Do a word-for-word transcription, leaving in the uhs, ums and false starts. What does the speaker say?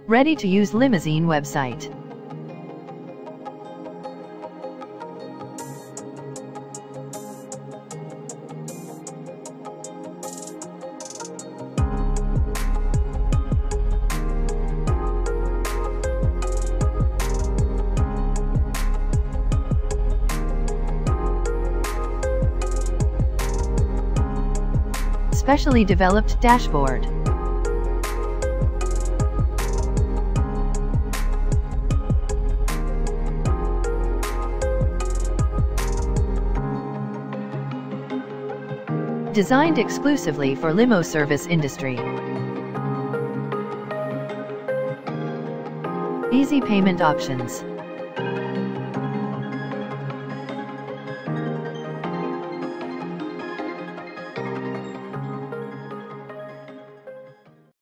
Ready-to-use limousine website. Specially developed dashboard. Designed exclusively for limo service industry. Easy payment options.